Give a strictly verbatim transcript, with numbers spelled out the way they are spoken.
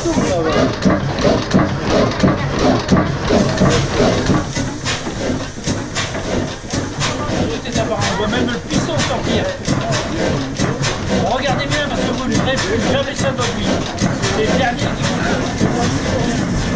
On voit même le piston sortir. Regardez bien parce que vous ne verrez plus jamais ça dans lui. C'est les derniers qui vont.